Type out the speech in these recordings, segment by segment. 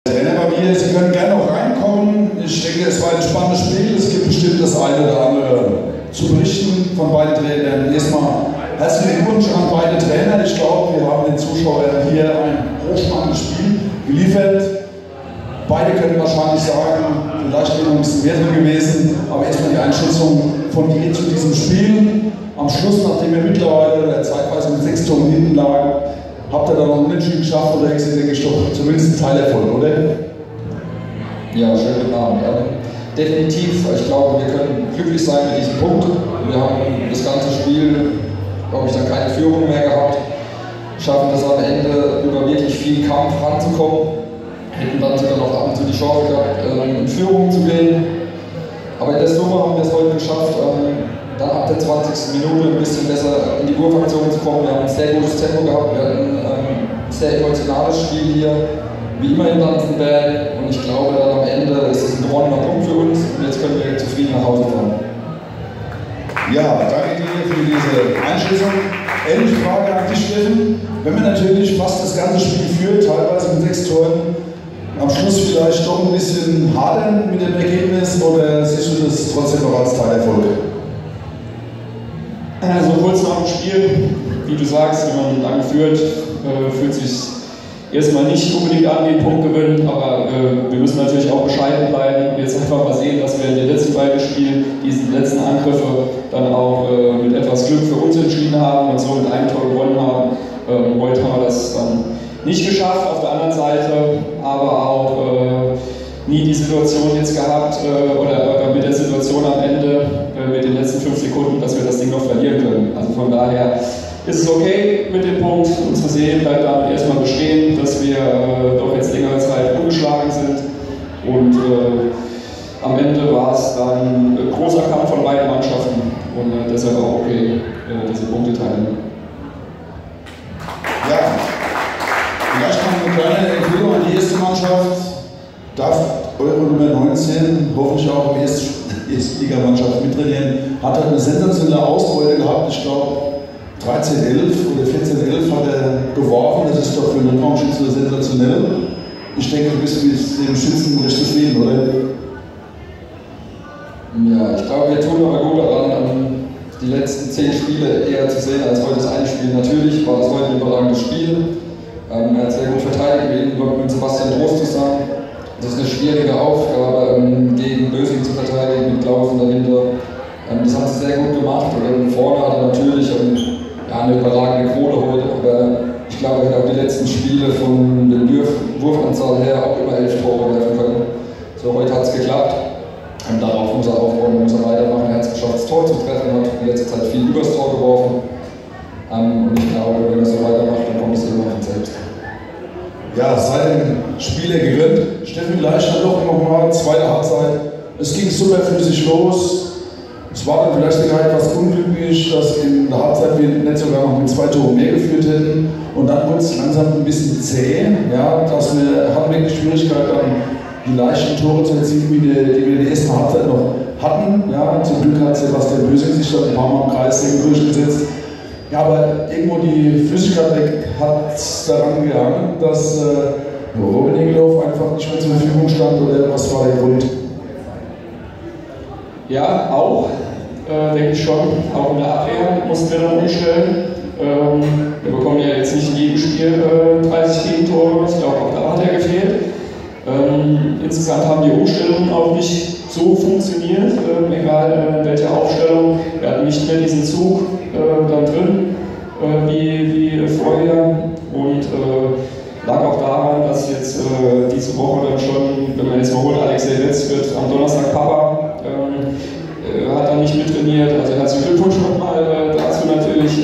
Trainer bei mir, Sie können gerne noch reinkommen. Ich denke, es war ein spannendes Spiel. Es gibt bestimmt das eine oder andere zu berichten von beiden Trainern. Erstmal herzlichen Glückwunsch an beide Trainer. Ich glaube, wir haben den Zuschauern hier ein hochspannendes Spiel geliefert. Beide können wahrscheinlich sagen, vielleicht wäre noch ein bisschen mehr drin gewesen, aber erstmal die Einschätzung von dir zu diesem Spiel. Am Schluss, nachdem wir mittlerweile oder zeitweise mit 6 Toren hinten lagen, habt ihr da noch einen Unentschieden geschafft oder ist, denke ich, doch zumindest ein Teilerfolg, oder? Ja, schönen guten Abend. Definitiv, ich glaube, wir können glücklich sein mit diesem Punkt. Wir haben das ganze Spiel, glaube ich, dann keine Führung mehr gehabt. Schaffen es am Ende über wirklich viel Kampf ranzukommen. Hätten dann sogar noch ab und zu die Chance gehabt, in Führung zu gehen. Aber in der Summe haben wir es heute geschafft, dann ab der 20. Minute ein bisschen besser in die Wurfaktion zu kommen. Wir haben ein sehr gutes Tempo gehabt, wir hatten ein sehr emotionales Spiel hier, wie immer in Lanzenberg. Und ich glaube, dann am Ende ist es ein gewonnener Punkt für uns und jetzt können wir zufrieden nach Hause fahren. Ja, danke dir für diese Einschätzung. Ähnliche Frage an dich, Steffen. Wenn man natürlich fast das ganze Spiel führt, teilweise mit 6 Toren, am Schluss vielleicht doch ein bisschen hadern mit dem Ergebnis oder siehst du das trotzdem noch als Teilerfolg? So kurz nach dem Spiel, wie du sagst, wenn man lange führt, fühlt sich erstmal nicht unbedingt an wie ein Punktgewinn, aber wir müssen natürlich auch bescheiden bleiben und jetzt einfach mal sehen, dass wir in den letzten beiden Spielen diese letzten Angriffe dann auch mit etwas Glück für uns entschieden haben und so mit einem Tor gewonnen haben. Heute haben wir das dann nicht geschafft, auf der anderen Seite aber auch nie die Situation jetzt gehabt oder mit der Situation am Ende mit den letzten 5 Sekunden, dass wir das Ding noch verlieren können. Also von daher ist es okay mit dem Punkt. Unsere Serie bleibt damit erstmal bestehen, dass wir doch jetzt längere Zeit ungeschlagen sind und am Ende war es dann ein großer Kampf von beiden Mannschaften und deshalb auch okay, diese Punkte teilen. Ja, vielleicht noch eine kleine Empfehlung an die erste Mannschaft. Darf eure Nummer 19 hoffentlich auch in der Erstligamannschaft mittrainieren. Hat halt eine sensationelle Ausbeute gehabt. Ich glaube 13-11 oder 14-11 hat er geworfen. Das ist doch für einen Raumschütze sensationell. Ich denke, du bist mit dem Schützen recht zufrieden, oder? Ja, ich glaube, wir tun aber gut daran, die letzten 10 Spiele eher zu sehen als heute das eine Spiel. Natürlich war es heute ein überragendes Spiel. Er hat sehr gut verteidigt, mit Sebastian Trost zusammen. Das ist eine schwierige Aufgabe, gegen Bösing zu verteidigen, mit Klausen dahinter. Das hat sie sehr gut gemacht. Vorne hat er natürlich eine überragende Quote heute, aber ich glaube, er hätte auch die letzten Spiele von der Wurfanzahl her auch immer 11 Tore werfen können. So, heute hat es geklappt. Darauf muss er aufbauen, muss er weitermachen. Er hat es geschafft, das Tor zu treffen, hat in letzter Zeit viel übers Tor geworfen. Und ich glaube, wenn er so weitermacht, dann kommt es immer von selbst. Ja, seit dem Spieler gewinnt. Steffen Leichter doch nochmal, zweite Halbzeit. Es ging super flüssig los. Es war dann vielleicht sogar etwas unglücklich, dass in der Halbzeit wir nicht sogar noch mit 2 Toren mehr geführt hätten. Und dann wurde es langsam ein bisschen zäh. Ja, dass wir hatten wirklich Schwierigkeiten, dann die leichten Tore zu erzielen, die wir in der ersten Halbzeit noch hatten. Ja, zum Glück hat Sebastian Bösing sich dann ein paar Mal im Kreis durchgesetzt. Ja, aber irgendwo die Flüssigkeit weg hat daran gegangen, dass Robin Egelhoff einfach nicht mehr zur Verfügung stand, oder was war der Grund? Ja, auch, denke ich schon. Auch in der Abwehr mussten wir dann umstellen. Wir bekommen ja jetzt nicht in jedem Spiel 30 Gegentore. Ich glaube, auch da hat er gefehlt. Insgesamt haben die Umstellungen auch nicht so funktioniert, egal in welcher Aufstellung. Wir hatten nicht mehr diesen Zug dann drin, wie vorher. Und lag auch daran, dass jetzt diese Woche dann schon, wenn man jetzt mal holt, Alexei Letz wird am Donnerstag Papa, hat dann nicht mittrainiert. Also herzlichen Glückwunsch nochmal dazu natürlich.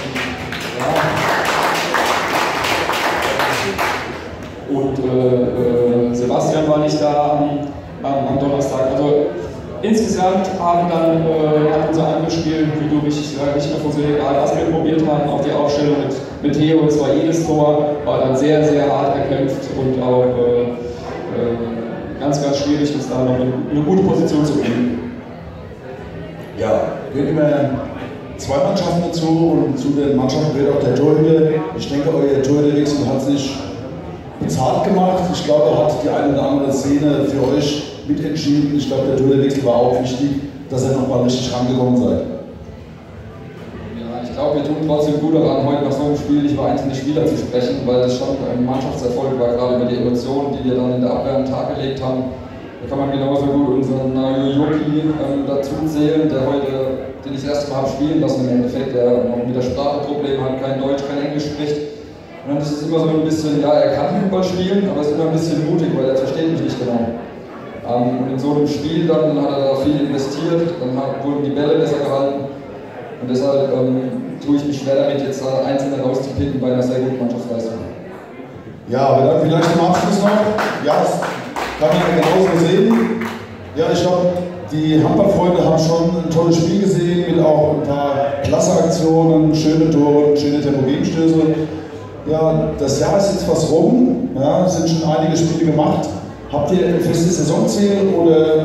Und Sebastian war nicht da am Donnerstag. Also insgesamt haben dann hat unser Angriffsspiel, wie du richtig nicht mehr funktioniert, gerade was wir probiert haben, auch die Aufstellung mit Theo, das war jedes Tor, war dann sehr, sehr hart erkämpft und auch ganz, ganz schwierig, uns da noch eine gute Position zu bringen. Ja, gehört immer 2 Mannschaften dazu und zu den Mannschaften gehört auch der Torhüter. Ich denke, euer Torhüterwechsel hat sich bezahlt gemacht. Ich glaube, er hat die eine oder andere Szene für euch mitentschieden. Ich glaube, der Torwechsel war auch wichtig, dass ihr nochmal richtig rangekommen seid. Ja, ich glaube, wir tun trotzdem gut daran, heute nach so einem Spiel nicht über einzelne Spieler zu sprechen, weil es schon ein Mannschaftserfolg war, gerade über die Emotionen, die wir dann in der Abwehr an den Tag gelegt haben. Da kann man genauso gut unseren Joki dazu zählen, der heute, den ich das erste Mal habe spielen lassen im Endeffekt, der noch mit der Sprache Probleme hat, kein Deutsch, kein Englisch spricht. Und dann ist es immer so ein bisschen, ja, er kann Fußball spielen, aber ist immer ein bisschen mutig, weil er versteht mich nicht genau. Und in so einem Spiel dann hat er da viel investiert, dann wurden die Bälle besser gehalten. Und deshalb tue ich mich schwer damit, jetzt Einzelne rauszupicken bei einer sehr guten Mannschaftsleistung. Ja, aber dann vielleicht zum Abschluss noch. Ja, das kann man ja genauso sehen. Ja, ich glaube, die Handballfreunde haben schon ein tolles Spiel gesehen, mit auch ein paar klasse Aktionen, schöne Tore, schöne Tempogenstöße. Ja, das Jahr ist jetzt fast rum, ja, es sind schon einige Spiele gemacht. Habt ihr ein festes Saisonziel oder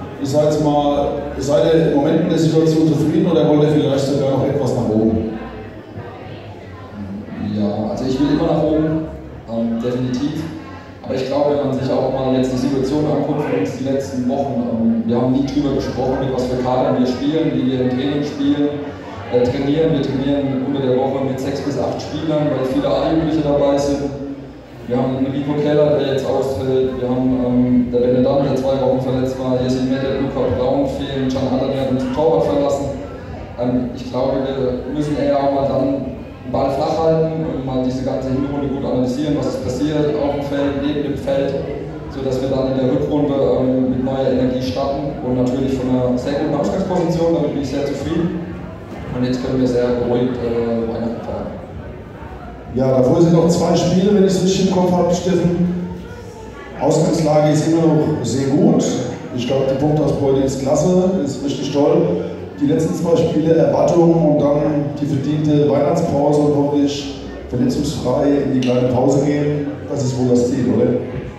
seid ihr im Moment in der Situation zufrieden oder wollt ihr vielleicht sogar noch etwas nach oben? Ja, also ich will immer nach oben, definitiv. Aber ich glaube, wenn man sich auch mal jetzt die Situation anguckt für uns die letzten Wochen, wir haben nie drüber gesprochen, mit was für Kadern wir spielen, wie wir im Training spielen, trainieren. Wir trainieren unter der Woche mit 6 bis 8 Spielern, weil viele A-Jugendliche dabei sind. Wir haben Rico Keller, der jetzt ausfällt. Wir haben der Benedant, der 2 Wochen verletzt war. Jessin Mette, Luca Braun fehlen. Can Adam hat uns den Torwart verlassen. Ich glaube, wir müssen eher auch mal dann den Ball flach halten und mal diese ganze Hinrunde gut analysieren, was ist passiert auf dem Feld, neben dem Feld, sodass wir dann in der Rückrunde mit neuer Energie starten und natürlich von einer sehr guten Ausgangsposition, damit bin ich sehr zufrieden. Und jetzt können wir sehr beruhigt Weihnachten feiern. Ja, davor sind noch 2 Spiele, wenn ich es richtig im Kopf habe, Steffen. Ausgangslage ist immer noch sehr gut. Ich glaube, die Punktausbeute ist klasse, ist richtig toll. Die letzten 2 Spiele Erwartungen und dann die verdiente Weihnachtspause und hoffentlich verletzungsfrei in die kleine Pause gehen. Das ist wohl das Ziel, oder?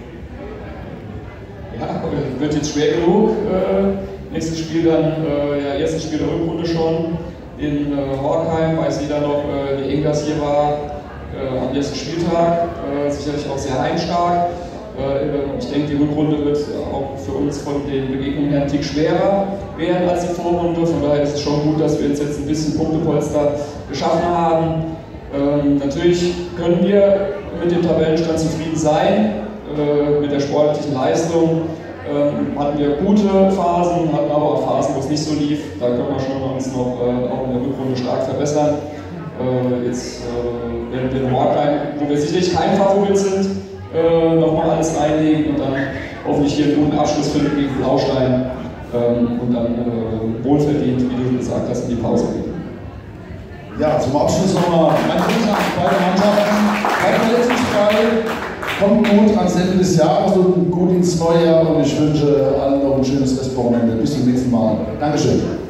Ja, wird jetzt schwer genug. Nächstes Spiel dann, erstes Spiel der Rückrunde schon in Horkheim, weiß jeder noch, wie eng das hier war. Am ersten Spieltag, sicherlich auch sehr heimstark. Ich denke, die Rückrunde wird auch für uns von den Begegnungen her ein Tick schwerer werden als die Vorrunde. Von daher ist es schon gut, dass wir uns jetzt ein bisschen Punktepolster geschaffen haben. Natürlich können wir mit dem Tabellenstand zufrieden sein, mit der sportlichen Leistung. Hatten wir gute Phasen, hatten aber auch Phasen, wo es nicht so lief. Da können wir schon uns noch auch in der Rückrunde stark verbessern. Jetzt werden wir in Horkheim, wo wir sicherlich kein Favorit sind, nochmal alles reinlegen und dann hoffentlich hier einen guten Abschluss finden gegen Blaustein und dann wohlverdient, wie du schon gesagt hast, in die Pause gehen. Ja, zum Abschluss nochmal mein Wunsch an beide Mannschaften. Kein verletzungsfrei, kommt gut ans Ende des Jahres und gut ins neue Jahr und ich wünsche allen noch ein schönes Restwochenende. Bis zum nächsten Mal. Dankeschön.